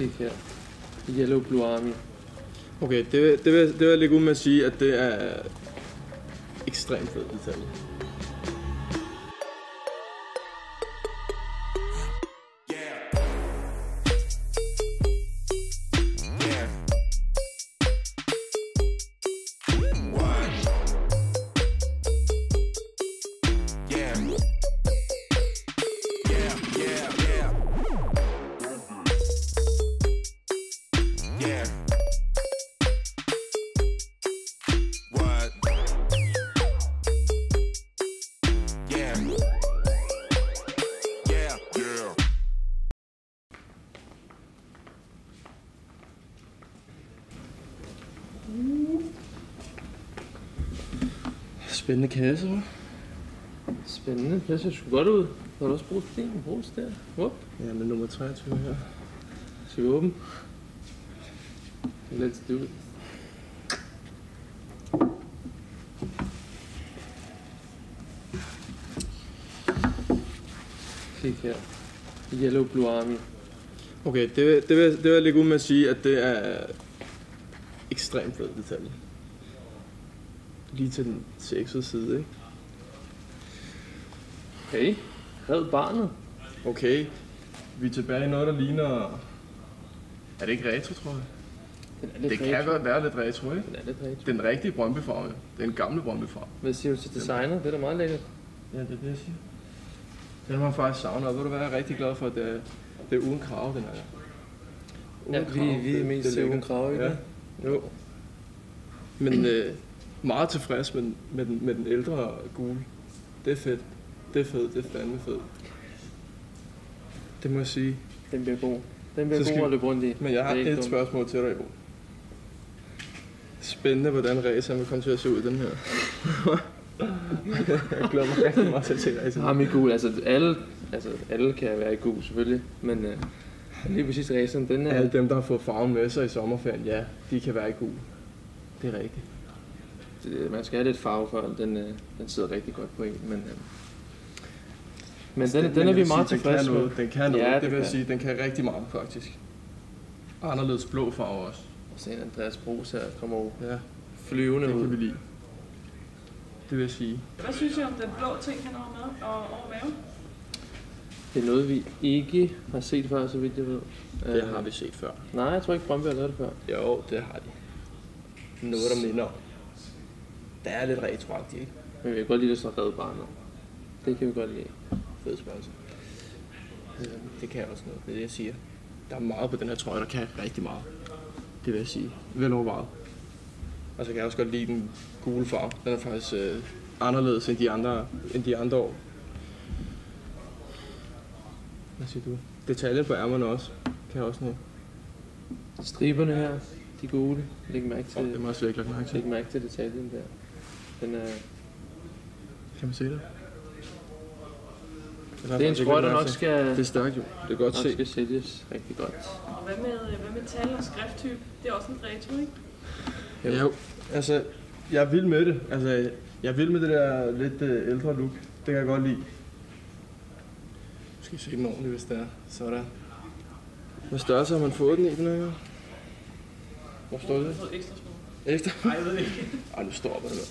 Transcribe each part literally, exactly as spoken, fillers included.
Kig her. Yellow Blue Army. Okay, det, det, vil, det vil jeg lægge ud med at sige, at det er ekstremt fed detalje. Spændende kasse, hva'? Spændende. Det ser sgu godt ud. Har du også brugt din brus der? Whoop. Ja, med nummer treogtyve her. Skal vi åbne? Let's do it. Kig her. Yellow Blue Army. Okay, det, vil, det, vil, det vil jeg lægge ud med at sige, at det er ekstremt fed detalje. Lige til den sexede side, ikke? Okay. Red Barnet. Okay. Vi er tilbage i noget, der ligner... Er det ikke retro, tror jeg? Den er Det retro. kan godt være lidt retro, ikke? Den er lidt retro. Den rigtige Brøndby-farve. Det er en gamle Brøndby-farve. Hvad siger du til designer? Det er da meget lækkert. Ja, det er det, jeg siger. Den har man faktisk savnet, og ved du hvad, jeg er rigtig glad for, at det er, det er uden krave, den her. Uden Ja, vi, vi er mest til uden krave, ikke? Ja. Jo. Men øh, meget tilfreds med, med, den, med den ældre gule. Det er fedt. Det er fedt. Det er fandme fedt. Det må jeg sige. Den bliver god. Den bliver Så god skal- at løbe rundt i. Men jeg har Det er ikke et dumt. spørgsmål til dig, Bo. Spændende, hvordan raceren vil komme til at se ud, den her. Jeg glæder mig rigtig meget til at se raceren. Ham i gul, altså alle, altså alle kan være i gul selvfølgelig, men øh, lige præcis raceren, den er... Alle dem, der har fået farven med sig i sommerferien, ja, de kan være i gul. Det er rigtigt. Det, man skal have lidt farve for, den, øh, den sidder rigtig godt på en, men... Øh, men den, den, den er vi meget tilfredse med. Den kan noget, Ja, det det vil jeg kan. sige. Den kan rigtig meget, faktisk. Anderledes blå farve også. Og så en Andreas Bros her kommer over Ja, flyvende det ud. kan vi lide. Det vil jeg sige. Hvad synes I om den blå ting, han har med og over maven? Det er noget, vi ikke har set før, så vidt jeg ved. Det Øh, har vi set før. Nej, jeg tror ikke, Brøndby har lavet det før. Jo, det har de. Noget, der minder om. Det er lidt retroagtigt, ikke? Men vi kan godt lide det så Red Barnet. Det kan vi godt lide. Fed spørgsmål. Det kan også noget, det er det, jeg siger. Der er meget på den her trøje, der kan rigtig meget. Det vil jeg sige. Vel overvejet. Og så kan jeg også godt lide den gule farve. Den er faktisk øh, anderledes end de andre, end de andre år. Hvad siger du? Detaljen på ærmerne også. Kan også noget. Striberne her, de gule. Læg mærke til, Oh, det må jeg også virkelig lagt mærke til. læg mærke til detaljen der. Den er... Kan man se det? Det er en trøje, der nok skal, Det er stærkt jo. Det er godt nok se. skal sælges rigtig godt. Og hvad med, hvad med tal og skrifttype? Det er også en retro, ikke? Jo. Jo, altså, jeg er vild med det. Altså, jeg er vild med det der lidt øh, ældre look. Det kan jeg godt lide. Nu skal I se den ordentligt, hvis det er. Sådan. Hvad størrelse har man fået den i, den her? Hvor står Jeg har det? fået ekstra små. Ekstra? Nej, jeg ved det ikke. Ej, nu står den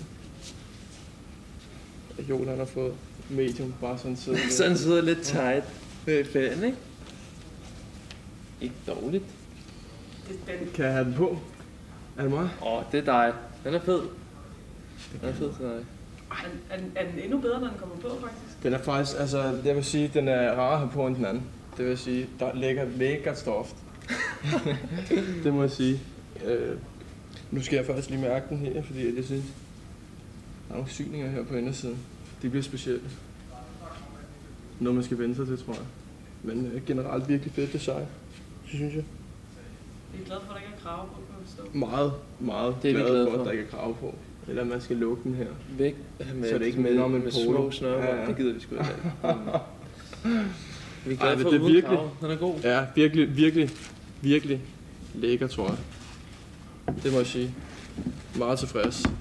der. Joel, han har fået medium, bare sådan sidder. Sådan sidder lidt tight ved fanden, ikke? Ikke dårligt. Det er den. Kan jeg have den på? Er det mig? Åh, oh, det er dig. Den er fed. Den er fed til dig. Er, er, den- er den endnu bedre, når den kommer på, faktisk? Den er faktisk, altså, jeg vil sige, den er rar at have på end den anden. Det vil sige, der ligger lækkert stof. Det må jeg sige. Øh, nu skal jeg faktisk lige mærke den her, fordi jeg synes, der er nogle syninger her på indersiden. De bliver specielle. Noget man skal vende sig til, tror jeg. Men øh, generelt virkelig fedt design, synes jeg. Vi er glade for, at der ikke er krave på, kan jeg forstå. Meget, meget Det er vi glad glade for, for. at der ikke er krav på. Eller man skal lukke den her. Væk med, Så er det ikke med, minder om med, en med polo. små snøre. Ja, ja. Det gider vi sgu ikke have. Vi er glade Ej, men for det er uden virkelig- krav. Den er god. Ja, virkelig, virkelig, virkelig lækker, tror jeg. Det må jeg sige. Meget tilfreds.